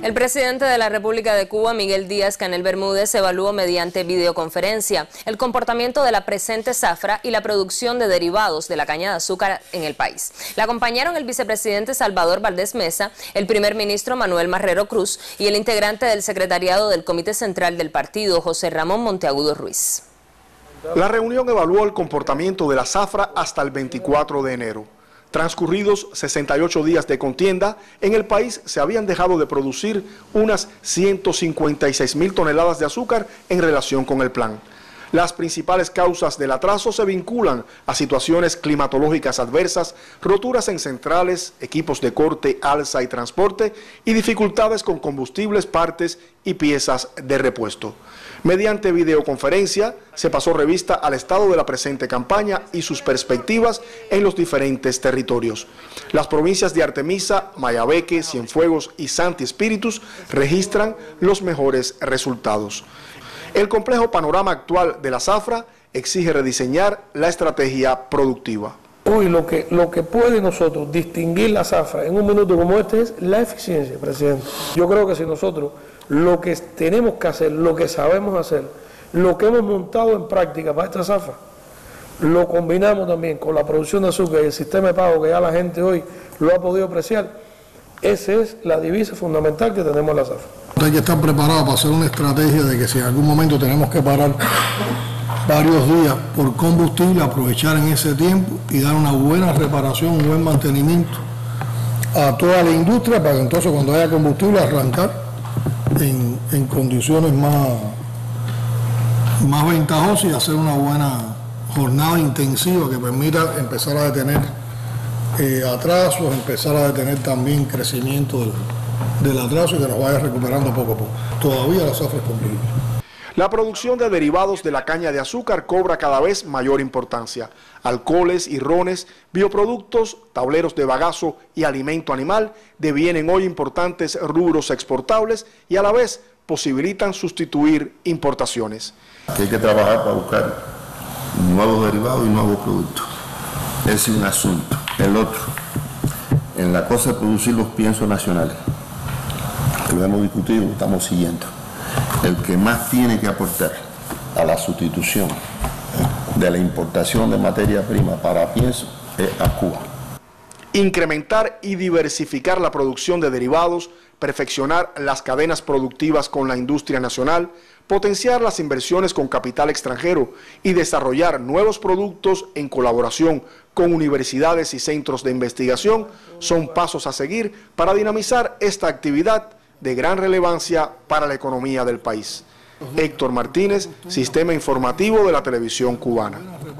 El presidente de la República de Cuba, Miguel Díaz-Canel Bermúdez, evaluó mediante videoconferencia el comportamiento de la presente zafra y la producción de derivados de la caña de azúcar en el país. Le acompañaron el vicepresidente Salvador Valdés Mesa, el primer ministro Manuel Marrero Cruz y el integrante del secretariado del Comité Central del partido, José Ramón Monteagudo Ruiz. La reunión evaluó el comportamiento de la zafra hasta el 24 de enero. Transcurridos 68 días de contienda, en el país se habían dejado de producir unas 156.000 toneladas de azúcar en relación con el plan. Las principales causas del atraso se vinculan a situaciones climatológicas adversas, roturas en centrales, equipos de corte, alza y transporte y dificultades con combustibles, partes y piezas de repuesto. Mediante videoconferencia se pasó revista al estado de la presente campaña y sus perspectivas en los diferentes territorios. Las provincias de Artemisa, Mayabeque, Cienfuegos y Santi Espíritus registran los mejores resultados. El complejo panorama actual de la zafra exige rediseñar la estrategia productiva. Hoy lo que puede nosotros distinguir la zafra en un minuto como este es la eficiencia, presidente. Yo creo que si nosotros lo que tenemos que hacer, lo que sabemos hacer, lo que hemos montado en práctica para esta zafra, lo combinamos también con la producción de azúcar y el sistema de pago que ya la gente hoy lo ha podido apreciar, esa es la divisa fundamental que tenemos en la zafra. Hay que estar preparado para hacer una estrategia de que si en algún momento tenemos que parar varios días por combustible, aprovechar en ese tiempo y dar una buena reparación, un buen mantenimiento a toda la industria para que entonces cuando haya combustible arrancar en condiciones más ventajosas y hacer una buena jornada intensiva que permita empezar a detener atrasos, empezar a detener también crecimiento del atraso y que nos vaya recuperando poco a poco. Todavía la zafra es complicada. La producción de derivados de la caña de azúcar cobra cada vez mayor importancia. Alcoholes y rones, bioproductos, tableros de bagazo y alimento animal devienen hoy importantes rubros exportables y a la vez posibilitan sustituir importaciones. Hay que trabajar para buscar nuevos derivados y nuevos productos. Ese es un asunto. El otro, en la cosa de producir los piensos nacionales, que lo hemos discutido, lo estamos siguiendo. El que más tiene que aportar a la sustitución de la importación de materia prima para pienso es a Cuba. Incrementar y diversificar la producción de derivados, perfeccionar las cadenas productivas con la industria nacional, potenciar las inversiones con capital extranjero y desarrollar nuevos productos en colaboración con universidades y centros de investigación son pasos a seguir para dinamizar esta actividad de gran relevancia para la economía del país. Héctor Martínez, Sistema Informativo de la Televisión Cubana.